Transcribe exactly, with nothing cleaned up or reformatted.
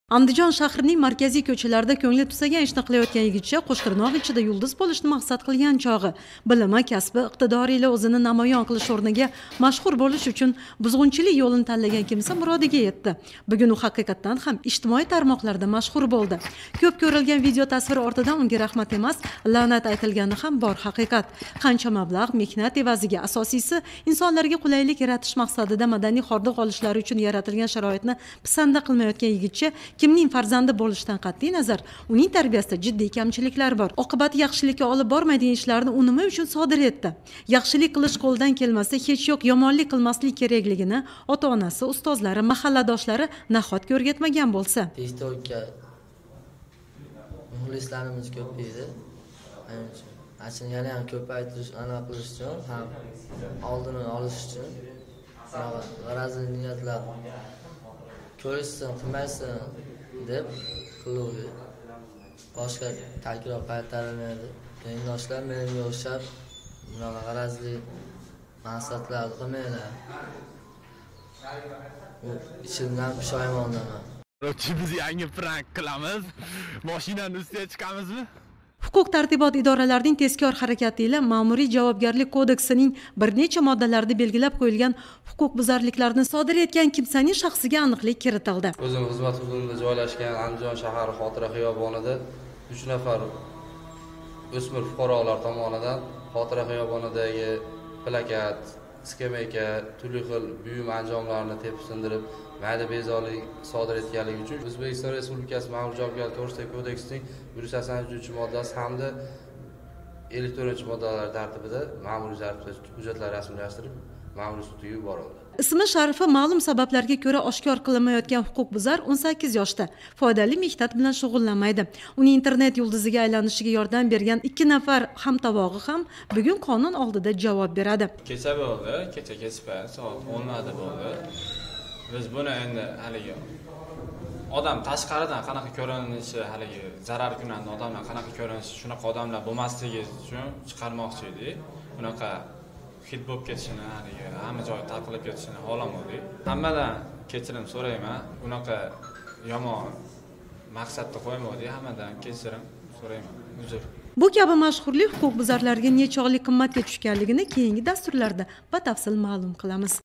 Andijon shahrining markaziy ko'chalarida ko'ngli tusagan ishni qilayotgan yigitcha qo'shtirnoq ichida yulduz bo'lishni maqsad qilgan chog'i bilimi, kasbi, iqtidori ila o'zini namoyon qilish o'rniga mashhur bo'lish uchun buzg'unchilik yo'lini tanlagan kimsa murodiga yetdi. Bugun u haqiqatdan ham ijtimoiy tarmoqlarda mashhur bo'ldi. Ko'p ko'rilgan video tasviri ortidan unga rahmat emas, la'nat aytilgani ham bor haqiqat. Qancha mablag', mehnat evaziga, asosiysi insonlarga qulaylik yaratish maqsadida madaniy hordiq olishlari uchun yaratilgan sharoitni pisanda qilmayotgan yigitcha kimning farzandi bo'lishidan qat'iy nazar, uning tarbiyasida jiddiy kamchiliklar bor. Oqibati yaxshilikka olib bormaydigan ishlarni u nima uchun sodir etdi? Yaxshilik qilish qo'ldan kelmasa, hech yo'q yomonlik qilmaslik kerakligini ota-onasi, ustozlari, mahalladoshlari nahotki o'rgatmagan bo'lsa. TikTokka muxlislarimiz ko'p edi. Achin yana ham ko'paytirish, aniq qilish uchun ham oldini olish uchun g'arazli niyatlar ko'rishsin, qilmaysin deb qiluvdi. Boshqa takror qaytarilmaydi. Yoshlar menga o'xshab bunaqa g'arazli maqsadlar qilmaylar. Ichimdan pushaymondaman. Biz yangi prank qilamiz. Mashinani ustiga chiqamizmi? Huquq-tartibot idoralarining tezkor harakati ila Ma'muriy javobgarlik kodeksining bir necha moddalarida belgilab qo'yilgan huquqbuzarliklarni sodir etgan kimsaning shaxsiga aniqlik kiritildi. O'zim xizmat hududida joylashgan Andijon shahar xotira xiyobonida uch nafar o'smir fuqarolar tomonidan xotira xiyobonidagi plakat, skameyka, turli xil buyum anjomlarini tepib sindirib, mayda bezorilik sodir etganligi uchun O'zbekiston Respublikasi Ma'muriy javobgarlik to'g'risidagi kodeksining bir yuz sakson uchinchi moddasi hamda ellik to'rtinchi moddalar tartibida ma'muriy hujjatlar rasmiylashtirib, ma'muriy sudga yuborildi. Ismi sharifi ma'lum sabablarga ko'ra oshkor qilinmayotgan huquqbuzar o'n sakkiz yoshda, foydali mehnat bilan shug'ullanmaydi. Uning internet yulduziga aylanishiga yordam bergan ikki nafar hamtovog'i ham bugun qonun oldida javob beradi. Kecha bo'ldi, kecha kechpay soat o'nlarda bo'ldi. Biz buni endi haligi odam tashqaridan qanaqa ko'rinishi, haligi zarar kunanda odamlar qanaqa ko'rinishi, shunaqa odamlar bo'lmasligi uchun chiqarmoqchi edik. Bunaqa hit bo'lib ketishini, haligi hamma joy tarqalib ketishini xohlamadik. Hammadan kechirim so'rayman. Bunaqa yomon maqsadda qo'ymadik, hammadan kechirim so'rayman. Uzr. Bu kabi mashhurlik huquqbuzarlarga nechog'lik qimmatga tushganligini keyingi dasturlarda batafsil ma'lum qilamiz.